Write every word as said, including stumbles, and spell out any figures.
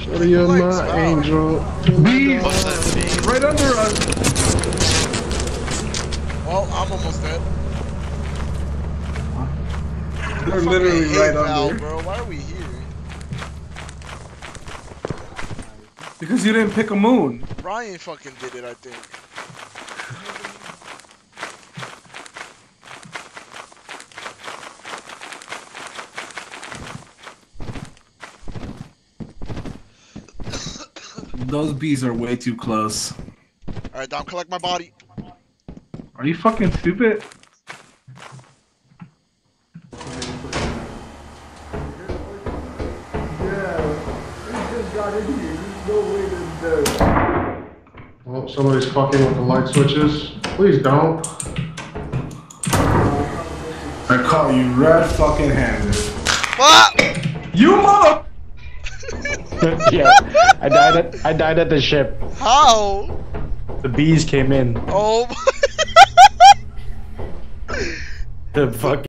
Shorty, you're my angel. Bees! Right under us! Well, I'm almost dead. They're literally right Val, under. bro. Why are we here? Because you didn't pick a moon. Ryan fucking did it, I think. Those bees are way too close. Alright, Dom, collect my body. Are you fucking stupid? Oh, somebody's fucking with the light switches. Please don't. I caught you red fucking handed. Ah! You mother! Yeah, I died at I died at the ship. How? The bees came in. Oh. The fuck.